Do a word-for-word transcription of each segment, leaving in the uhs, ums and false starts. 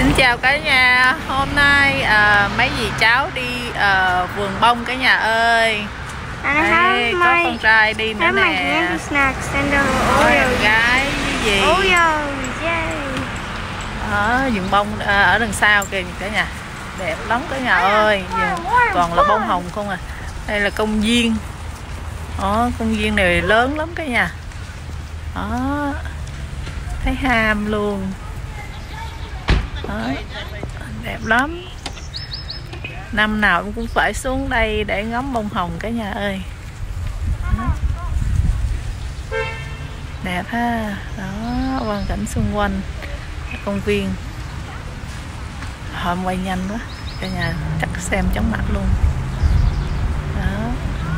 Xin chào cả nhà. Hôm nay à, mấy dì cháu đi à, vườn bông cả nhà ơi. Đây, có my, con trai đi nữa nè. Ôi, gái với gì ở vườn bông à, ở đằng sau kìa cả nhà. Đẹp lắm cả nhà ơi. Vườn toàn là bông hồng không à. Đây là công viên. Đó, công viên này lớn lắm cả nhà. Đó, thấy ham luôn. Đó, đẹp lắm. Năm nào cũng phải xuống đây để ngắm bông hồng cả nhà ơi. Đó, đẹp ha. Đó, quang cảnh xung quanh công viên. Hôm quay nhanh quá cả nhà, chắc xem chóng mặt luôn. Đó,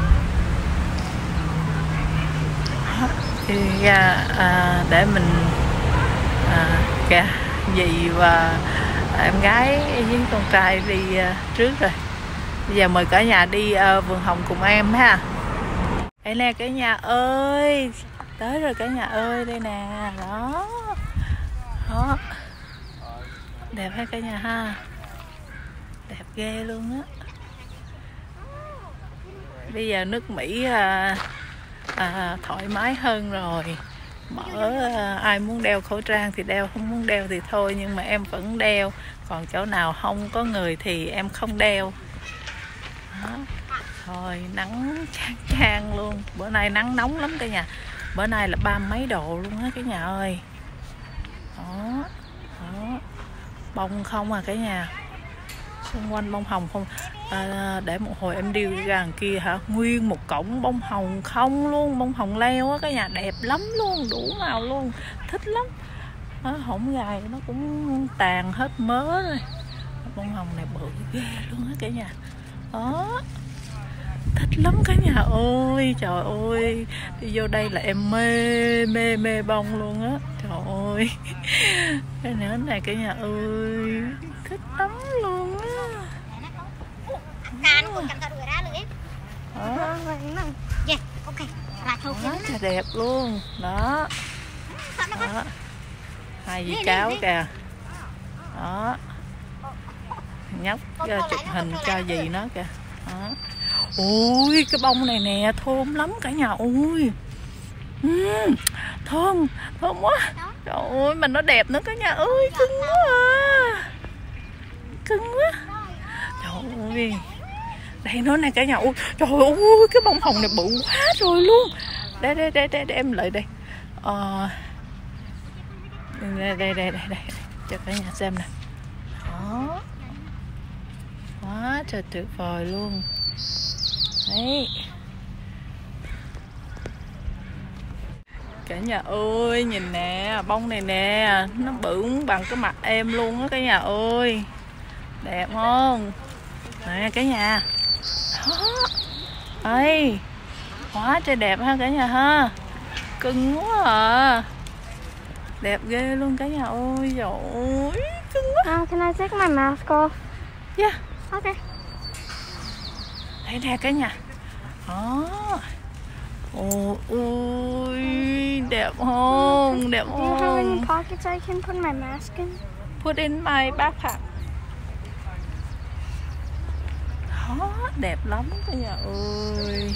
đó. Thì ra à, để mình à, kìa dì và em gái với con trai đi uh, trước rồi. Bây giờ mời cả nhà đi uh, vườn hồng cùng em ha. Đây nè cả nhà ơi, tới rồi cả nhà ơi, đây nè. Đó, đó, đẹp ha cả nhà ha, đẹp ghê luôn á. Bây giờ nước Mỹ uh, uh, thoải mái hơn rồi. Mở uh, ai muốn đeo khẩu trang thì đeo, không muốn đeo thì thôi, nhưng mà em vẫn đeo. Còn chỗ nào không có người thì em không đeo. Đó. Thôi nắng chang chang luôn. Bữa nay nắng nóng lắm cả nhà. Bữa nay là ba mấy độ luôn á cả nhà ơi. Đó. Đó, bông không à cả nhà, xung quanh bông hồng không. À, để một hồi em đi ra đằng kia hả, nguyên một cổng bông hồng không luôn, bông hồng leo á cả nhà, đẹp lắm luôn, đủ màu luôn, thích lắm. Đó, hổng gài nó cũng tàn hết mớ rồi. Bông hồng này bự ghê luôn á cả nhà. Đó, thích lắm cả nhà ơi. Trời ơi, đi vô đây là em mê mê mê bông luôn á. Trời ơi, cái nến này cả nhà ơi, thích lắm luôn á. Đó, đó, đẹp luôn. Đó, đó, hai dì cháu kìa. Đó, nhóc chụp hình cho dì nó kìa. Đó. Ui, cái bông này nè thơm lắm cả nhà ơi. uhm, Thơm, thơm quá. Trời ơi, mà nó đẹp nữa cả nhà ơi, cưng quá à. Cưng quá. Trời ơi, đây nó nè cả nhà ơi. Trời ơi, cái bông hồng này bự quá rồi luôn. Đây đây đây đây, đây em lại đây. Ờ, đây đây đây đây đây, cho cả nhà xem nè. Đó, quá trời tuyệt vời luôn. Đấy cả nhà ơi, nhìn nè, bông này nè, nó bự bằng cái mặt em luôn á cả nhà ơi. Đẹp không? Nè cả nhà. Đó, đây, quá trời đẹp ha cả nhà ha, cưng quá à, đẹp ghê luôn cả nhà ơi. Trời ơi, cưng quá. Uh, can I take my mask off? Yeah. Okay. Đây nè cả nhà. Đó. Ôi, ôi, đẹp không? Đẹp không? Do you have any pockets I can put my mask in? Put in my backpack. Đó, đẹp lắm cả nhà ơi.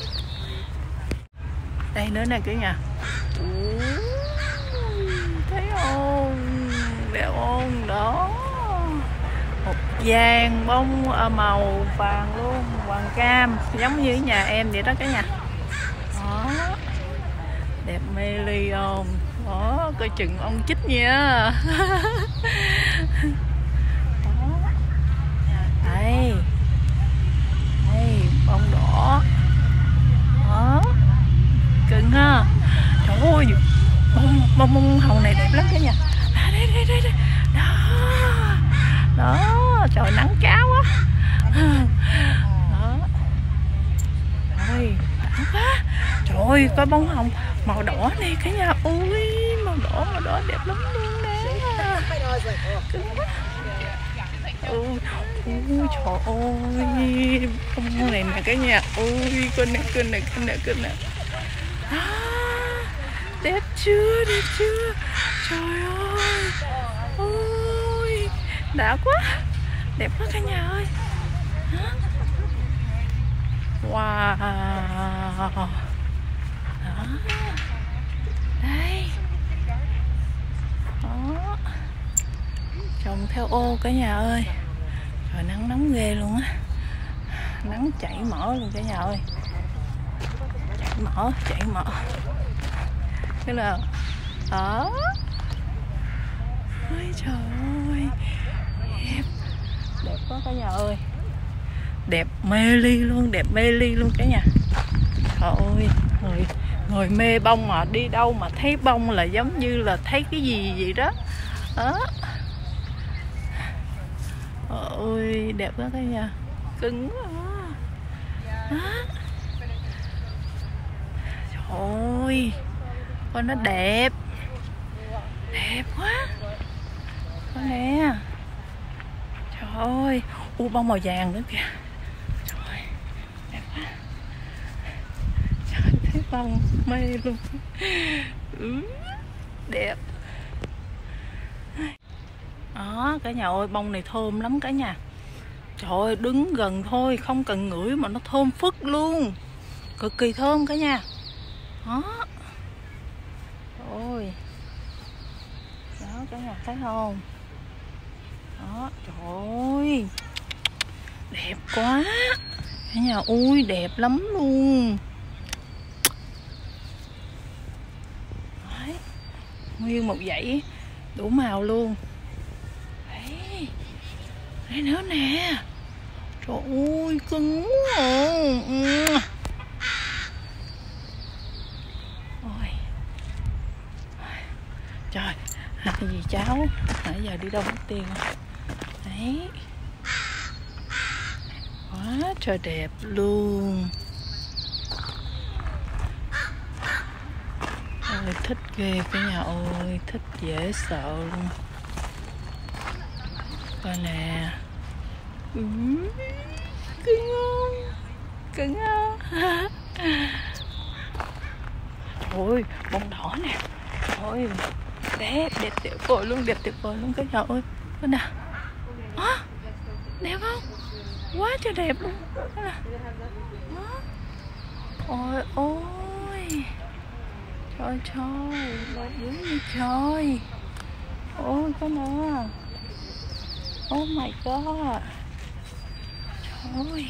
Đây nữa nè cả nhà. Ôi, thấy không? Đẹp không? Đó, một vàng bông màu vàng luôn, vàng cam, giống như nhà em vậy đó cả nhà. Đó, đẹp mê ly không? Đó, coi chừng ông chích nha. Đó, đây, đây bông đỏ. Đó, cưng ha. Trời ơi, bông bông bông hồng này đẹp lắm cả nhà. À, đây đây đây đây. Đó, đó, trời nắng cháo quá. Đó, ôi đã quá. Trời ơi, coi bông hồng màu đỏ này cả nhà ơi, màu đỏ màu đỏ đẹp lắm luôn nè. Cưng quá. Ôi, ôi trời ơi, bông này nè cả nhà ơi, con này con này con này con này. À, đẹp chưa, đẹp chưa. Trời ơi, ôi đã quá, đẹp quá cả nhà ơi. Wow. Đó. Đây. Đó. Trồng theo ô cả nhà ơi. Trời nắng nóng ghê luôn á. Nắng chảy mỡ luôn cả nhà ơi. Chảy mỡ, chảy mỡ. Thế là đó. Ôi trời ơi. Đẹp. Đẹp quá cả nhà ơi. Đẹp mê ly luôn, đẹp mê ly luôn cả nhà. Trời ơi, người, người mê bông mà đi đâu mà thấy bông là giống như là thấy cái gì vậy đó. Đó. Ôi, đẹp quá cả nhà. Cứng quá. Đó. Trời ơi, con nó đẹp. Đẹp quá. Con nè. Trời ơi, u bông màu vàng nữa kìa. Trời ơi, đẹp quá. Trời, thấy bông mê luôn. Ừ, đẹp. Đó, cả nhà ơi, bông này thơm lắm cả nhà. Trời ơi, đứng gần thôi, không cần ngửi mà nó thơm phức luôn. Cực kỳ thơm cả nhà. Đó. Ôi. Đó, cả nhà thấy không? Đó, trời ơi. Đẹp quá. Cả nhà ui, đẹp lắm luôn. Đấy. Nguyên một dãy đủ màu luôn. Đấy. Đây nữa nè. Trời ơi, cứng quá. Ừ. Ôi. Trời, hai gì cháu nãy giờ đi đâu mất tiền. Đấy. Quá trời đẹp luôn. Ôi, thích ghê cả nhà ơi, thích dễ sợ luôn. Coi nè. Ừ, cưng không? Cưng không? Trời ơi, bông đỏ nè. Trời ơi, đẹp, đẹp tuyệt vời luôn, đẹp tuyệt vời luôn cả nhà ơi. Coi nè. À, đẹp không? Quá trời đẹp luôn. Coi nè. Ôi ôi. Trời trời, đẹp dữ như trời. Ôi coi nè. Oh my god. Trời ơi.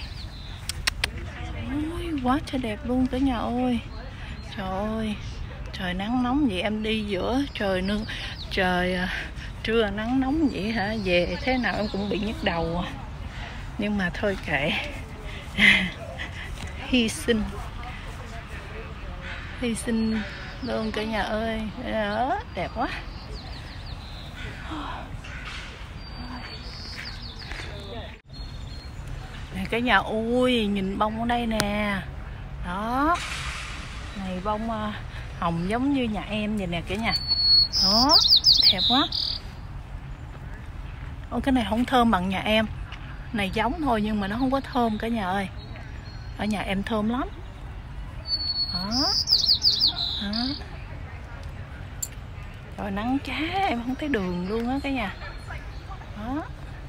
Ôi, quá trời đẹp luôn cả nhà ơi. Trời ơi. Trời nắng nóng vậy em đi giữa trời nương trời trưa nắng nóng vậy hả? Về thế nào em cũng bị nhức đầu. Nhưng mà thôi kệ. Hy sinh. Hy sinh luôn cả nhà ơi. Đó, đẹp quá. Nè cả nhà ui, nhìn bông ở đây nè. Đó. Này bông hồng giống như nhà em vậy nè cả nhà. Đó, đẹp quá. Ôi cái này không thơm bằng nhà em. Này giống thôi nhưng mà nó không có thơm cả nhà ơi. Ở nhà em thơm lắm. Đó. Đó. Rồi nắng chá em không thấy đường luôn á cả nhà. Đó.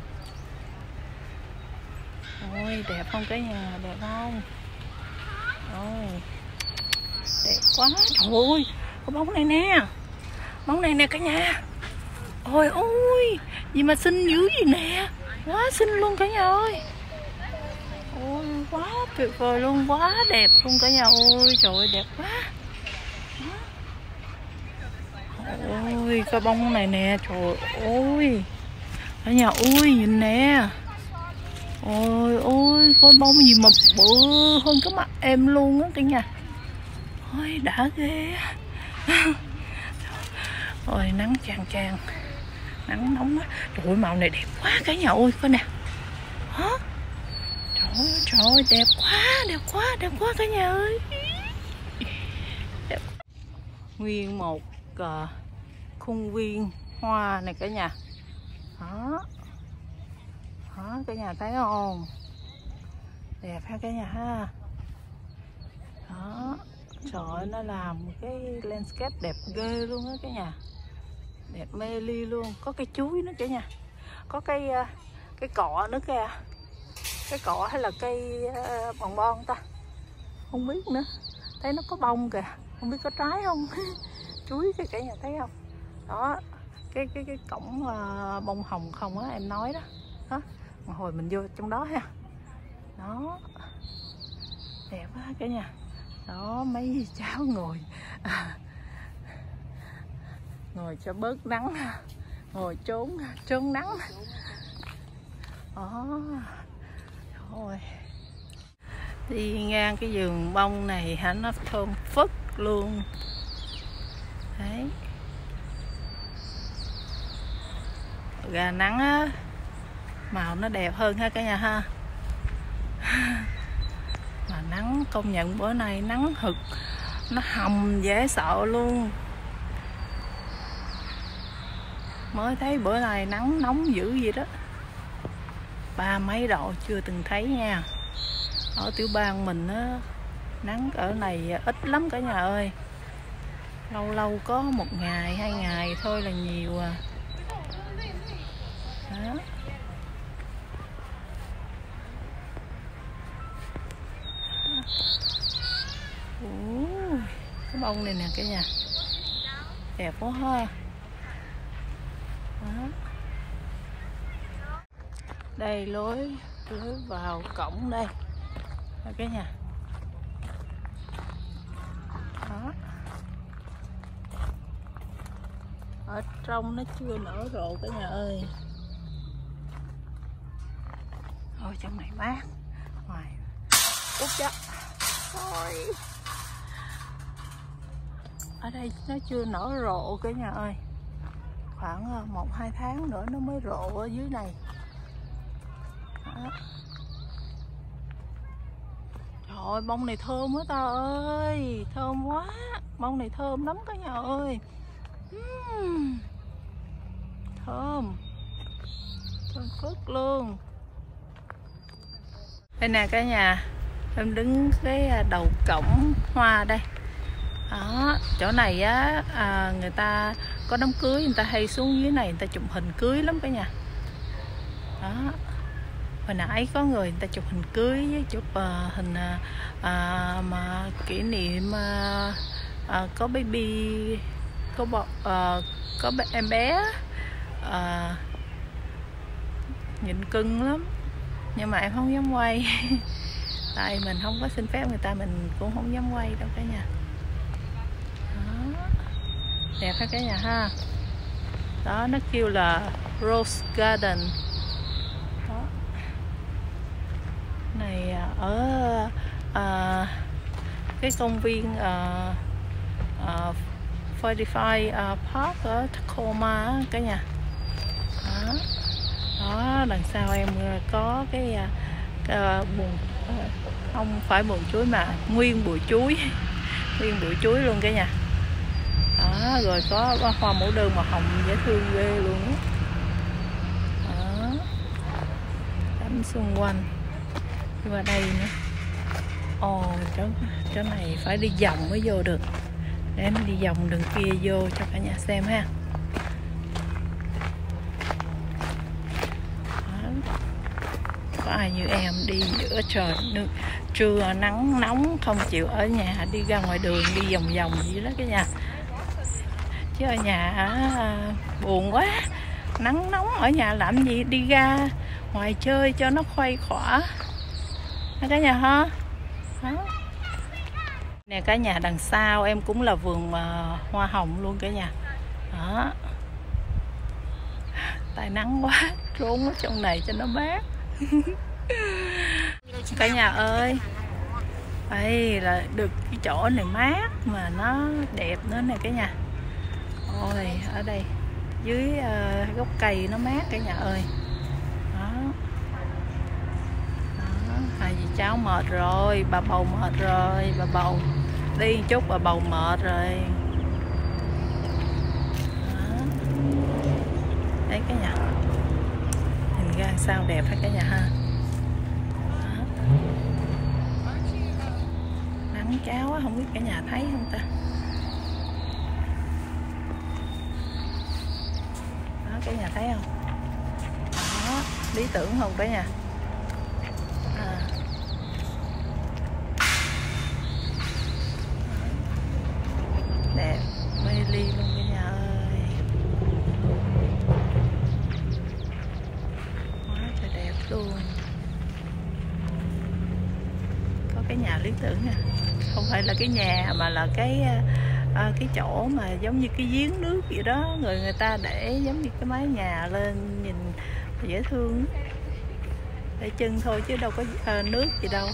Ôi đẹp không cả nhà, đẹp không? Ôi. Đẹp quá. Trời ơi, cái bóng này nè. Bóng này nè cả nhà. Ôi ôi, gì mà xinh dữ gì nè. Quá xinh luôn cả nhà ơi. Ôi quá tuyệt vời luôn, quá đẹp luôn cả nhà ơi. Trời ơi đẹp quá. Ôi cái bông này nè, trời ơi. Cả nhà ui nhìn nè. Ôi ôi, coi bông gì mà bự hơn cái mặt em luôn á cả nhà. Ôi đã ghê. Ôi nắng chang chang. Nắng nóng quá. Trời ơi màu này đẹp quá cả nhà ơi, coi nè. Hả? Trời ơi, trời ơi đẹp quá, đẹp quá, đẹp quá cả nhà ơi. Đẹp. Nguyên một uh, khuôn viên hoa này cả nhà. Đó. Đó cả nhà thấy không? Đẹp ha cả nhà ha. Đó. Trời ơi, nó làm cái landscape đẹp ghê luôn á cả nhà. Đẹp mê ly luôn. Có cây chuối nữa cả nhà. có cái cái cọ nữa kìa, cái cọ hay là cây bòn bon ta, không biết nữa. Thấy nó có bông kìa, không biết có trái không. Chuối cái cả nhà thấy không? Đó, cái cái cái cổng uh, bông hồng không á em nói đó. Đó, một hồi mình vô trong đó ha. Đó, đẹp quá cả nhà. Đó, mấy cháu ngồi à, ngồi cho bớt nắng, ngồi trốn trốn nắng. Đó, thôi đi ngang cái vườn bông này hả, nó thơm phức luôn. Đấy, gà nắng á, màu nó đẹp hơn ha cả nhà ha. Mà nắng công nhận bữa nay nắng hực, nó hầm dễ sợ luôn. Mới thấy bữa nay nắng nóng dữ vậy đó, ba mấy độ chưa từng thấy nha. Ở tiểu bang mình á, nắng ở này ít lắm cả nhà ơi, lâu lâu có một ngày hai ngày thôi là nhiều à. Đó. Ủa, cái bông này nè cả nhà, đẹp quá ha. Đó. Đây lối lối vào cổng đây cả nhà. Đó, ở trong nó chưa nở rộ cả nhà ơi. Ôi trong này mát, ngoài út đó. Thôi, ở đây nó chưa nở rộ cả nhà ơi, khoảng một hai tháng nữa nó mới rộ ở dưới này. Đó. Trời ơi, bông này thơm quá ta ơi, thơm quá, bông này thơm lắm cả nhà ơi. uhm. Thơm, thơm phức luôn. Đây nè cả nhà, em đứng cái đầu cổng hoa đây. Đó, chỗ này á, à, người ta có đám cưới, người ta hay xuống dưới này người ta chụp hình cưới lắm cả nhà. Đó, hồi nãy có người người ta chụp hình cưới với chụp uh, hình uh, mà kỷ niệm uh, uh, có baby, có bọ, uh, có em bé, uh, nhìn cưng lắm, nhưng mà em không dám quay. Tại mình không có xin phép người ta, mình cũng không dám quay đâu cả nhà. Đó, đẹp ha cả nhà ha. Đó, nó kêu là Rose Garden. Đó, này ở uh, cái công viên uh, uh, bốn mươi lăm uh, Park ở Tacoma cả nhà. Đó, đó, đằng sau em có cái uh, buồng, uh, không phải buồng chuối mà nguyên bụi chuối, nguyên bụi chuối luôn cả nhà. Đó, rồi có hoa mẫu đơn màu hồng dễ thương ghê luôn đó. Đó, đánh xung quanh qua đây nữa. Ồ, chỗ, chỗ này phải đi vòng mới vô được, để em đi vòng đường kia vô cho cả nhà xem ha. Có ai như em đi giữa trời nước trưa nắng nóng không chịu ở nhà, đi ra ngoài đường đi vòng vòng vậy đó cả nhà. Chứ ở nhà à, buồn quá, nắng nóng ở nhà làm gì, đi ra ngoài chơi cho nó khuây khỏa cả nhà ha. Đó. Nè cả nhà, đằng sau em cũng là vườn uh, hoa hồng luôn cả nhà. Đó, tại nắng quá trốn ở trong này cho nó mát. Cả nhà ơi, đây là được cái chỗ này mát mà nó đẹp nữa nè cả nhà. Ôi, ở đây dưới uh, gốc cây nó mát cả nhà ơi. Đó. Đó, hai dì cháu mệt rồi, bà bầu mệt rồi, bà bầu đi chút bà bầu mệt rồi. Đó. Đấy cả nhà, nhìn ra sao đẹp hay cả nhà ha. Đó. Nắng cháo á, không biết cả nhà thấy không ta. Đó, cả nhà thấy không? lý tưởng không cả nhà? À. Đẹp mê ly luôn cả nhà ơi, quá trời đẹp luôn. Có cái nhà lý tưởng nè, không phải là cái nhà mà là cái à, cái chỗ mà giống như cái giếng nước vậy đó, người người ta để giống như cái mái nhà lên nhìn dễ thương, để chân thôi chứ đâu có à, nước gì đâu.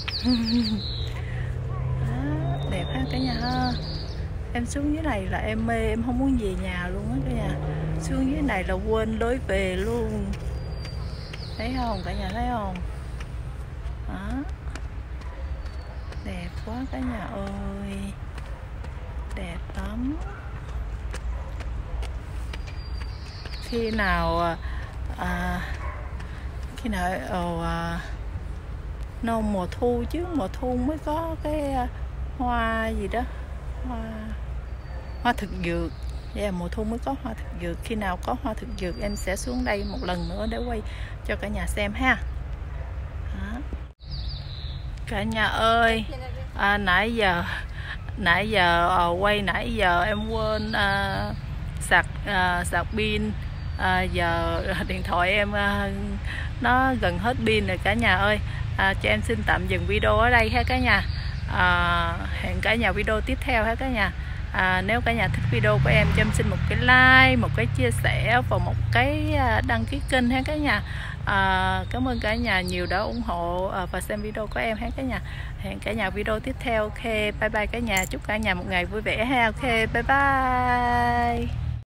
Đó, đẹp ha cả nhà ha. Em xuống dưới này là em mê, em không muốn về nhà luôn á cả nhà. Xuống dưới này là quên lối về luôn, thấy không cả nhà, thấy không? Đó, đẹp quá cả nhà ơi, đẹp lắm. Khi nào à, khi nào ồ, à, no mùa thu chứ, mùa thu mới có cái à, hoa gì đó, hoa hoa thực dược. Đây là mùa thu mới có hoa thực dược. Khi nào có hoa thực dược em sẽ xuống đây một lần nữa để quay cho cả nhà xem ha. Đó. Cả nhà ơi, à, nãy giờ nãy giờ à, quay nãy giờ em quên à, sạc à, sạc pin. À, giờ điện thoại em à, nó gần hết pin rồi cả nhà ơi. À, cho em xin tạm dừng video ở đây ha cả nhà. À, hẹn cả nhà video tiếp theo ha cả nhà. À, nếu cả nhà thích video của em cho em xin một cái like, một cái chia sẻ và một cái đăng ký kênh ha cả nhà. À, cảm ơn cả nhà nhiều đã ủng hộ và xem video của em ha cả nhà. Hẹn cả nhà video tiếp theo. Ok, bye bye cả nhà, chúc cả nhà một ngày vui vẻ ha. Ok, bye bye.